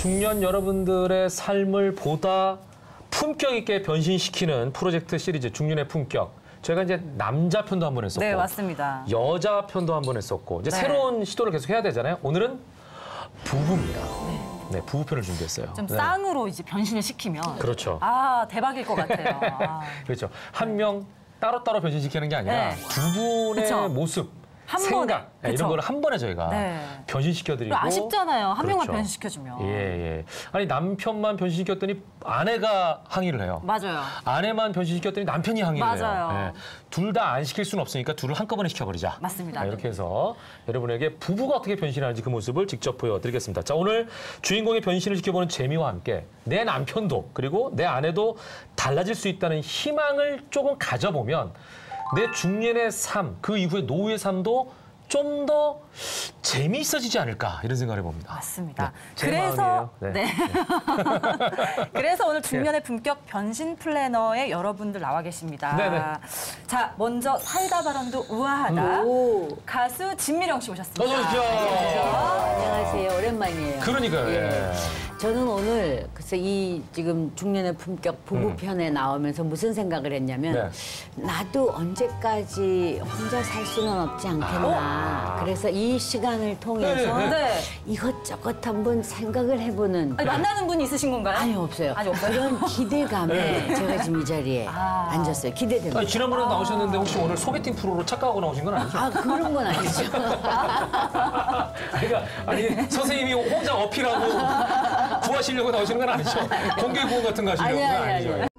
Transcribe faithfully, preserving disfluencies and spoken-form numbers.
중년 여러분들의 삶을 보다 품격 있게 변신시키는 프로젝트 시리즈 중년의 품격. 저희가 이제 남자 편도 한 번 했었고, 네, 맞습니다. 여자 편도 한 번 했었고, 이제 네. 새로운 시도를 계속 해야 되잖아요. 오늘은 부부입니다. 네, 네 부부편을 준비했어요. 좀 네. 쌍으로 이제 변신을 시키면 그렇죠. 아 대박일 것 같아요. 아. 그렇죠. 한 명 따로따로 변신시키는 게 아니라 네. 두 분의 그쵸. 모습, 한 생각 번에. 네, 이런 그쵸. 거를 한 번에 저희가 네. 변신시켜드리고 아쉽잖아요. 한 명만 그렇죠. 변신시켜주면. 예, 예. 아니 남편만 변신시켰더니 아내가 항의를 해요. 맞아요. 아내만 변신시켰더니 남편이 항의를 맞아요. 해요. 예. 둘 다 안 시킬 수는 없으니까 둘을 한꺼번에 시켜버리자. 맞습니다. 자, 이렇게 해서 여러분에게 부부가 어떻게 변신하는지 그 모습을 직접 보여드리겠습니다. 자, 오늘 주인공의 변신을 지켜보는 재미와 함께 내 남편도 그리고 내 아내도 달라질 수 있다는 희망을 조금 가져보면 내 중년의 삶, 그 이후의 노후의 삶도 좀 더 재미있어지지 않을까 이런 생각을 해봅니다. 맞습니다. 네, 제 그래서 마음이에요. 네. 네. 그래서 오늘 중년의 품격 변신 플래너에 여러분들 나와 계십니다. 네네. 자, 먼저 살다 발언도 우아하다. 오. 가수 진미령 씨 오셨습니다. 어서 오십시오. 안녕하세요. 오랜만이에요. 그러니까요. 예. 예. 저는 오늘 글쎄 이 지금 중년의 품격 부부편에 나오면서 무슨 생각을 했냐면 네. 나도 언제까지 혼자 살 수는 없지 않겠나. 그래서 이 시간을 통해서 네, 네. 이것저것 한번 생각을 해보는 아니, 만나는 분이 있으신 건가요? 아니 없어요. 아니, 없어요? 그런 기대감에 제가 지금 이 자리에 아. 앉았어요. 기대됩니다. 아니, 지난번에 나오셨는데 혹시 오늘 소개팅 프로로 착각하고 나오신 건 아니죠? 아 그런 건 아니죠. 그러니까 아니 선생님이 혼자 어필하고 구하시려고 나오시는 건 아니죠? 공개 구호 같은 거 하시려고 아니 건 아니 아니죠? 아니.